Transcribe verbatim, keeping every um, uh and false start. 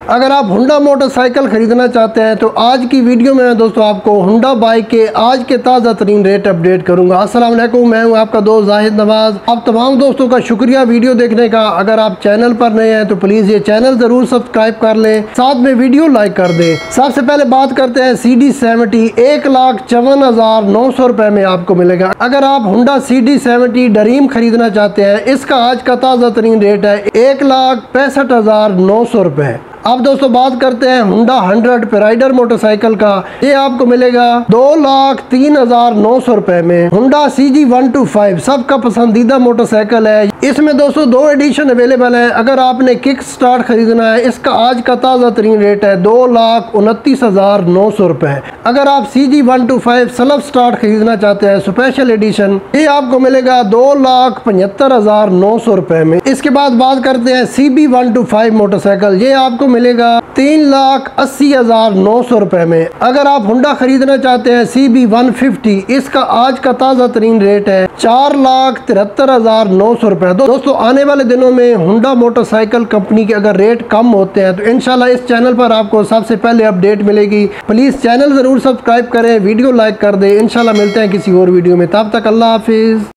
अगर आप हुंडा मोटरसाइकिल खरीदना चाहते हैं तो आज की वीडियो में दोस्तों आपको हुंडा बाइक के आज के ताज़ा तरीन रेट अपडेट करूंगा। अस्सलाम वालेकुम, मैं हूं आपका दोस्त जाहिद नवाज। आप तमाम दोस्तों का शुक्रिया वीडियो देखने का। अगर आप चैनल पर नए हैं तो प्लीज़ ये चैनल ज़रूर सब्सक्राइब कर लें, साथ में वीडियो लाइक कर दें। सबसे पहले बात करते हैं सी डी सेवेंटी एक लाख चौवन हज़ार नौ सौ रुपये में आपको मिलेगा। अगर आप हुंडा सी डी सेवेंटी ड्रीम खरीदना चाहते हैं, इसका आज का ताज़ा तरीन रेट है एक लाख पैंसठ हज़ार नौ सौ रुपये। अब दोस्तों बात करते हैं हुंडा हंड्रेड पेराइडर मोटरसाइकिल का। ये आपको मिलेगा दो लाख तीन हजार नौ सौ रुपए में। Honda C G one two five सबका पसंदीदा मोटरसाइकिल है। इसमें दोस्तों दो एडिशन अवेलेबल है। अगर आपने किक स्टार्ट खरीदना है, इसका आज का ताज़ा तरीन रेट है दो लाख उनतीस हजार नौ सौ रुपए। अगर आप C G one two five self start खरीदना चाहते हैं स्पेशल एडिशन, ये आपको मिलेगा दो लाख पचहत्तर हजार नौ सौ रुपए में। इसके बाद बात करते हैं C B one two five motorcycle. ये आपको मिलेगा तीन लाख अस्सी हजार नौ सौ रुपए में। अगर आप हुंडा खरीदना चाहते हैं सी बी वन फिफ्टी, इसका आज का ताज़ा तरीन रेट है चार लाख तिहत्तर हजार नौ सौ रुपए। दोस्तों आने वाले दिनों में हुंडा मोटरसाइकिल कंपनी के अगर रेट कम होते हैं तो इंशाल्लाह इस चैनल पर आपको सबसे पहले अपडेट मिलेगी। प्लीज़ चैनल ज़रूर सब्सक्राइब करें, वीडियो लाइक कर दें। इंशाल्लाह मिलते हैं किसी और वीडियो में, तब तक अल्लाह हाफिज़।